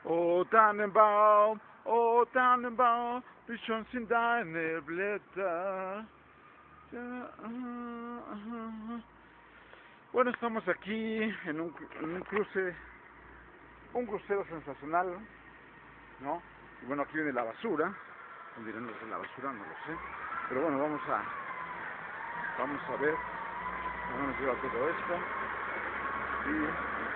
O Tannenbaum, wie schon sind deine Blätter. Bueno, estamos aquí en un un crucero sensacional, ¿no? Y bueno, aquí viene la basura. ¿Dónde irán los de la basura? No lo sé. Pero bueno, vamos a ver. Vamos a llevar todo esto. Y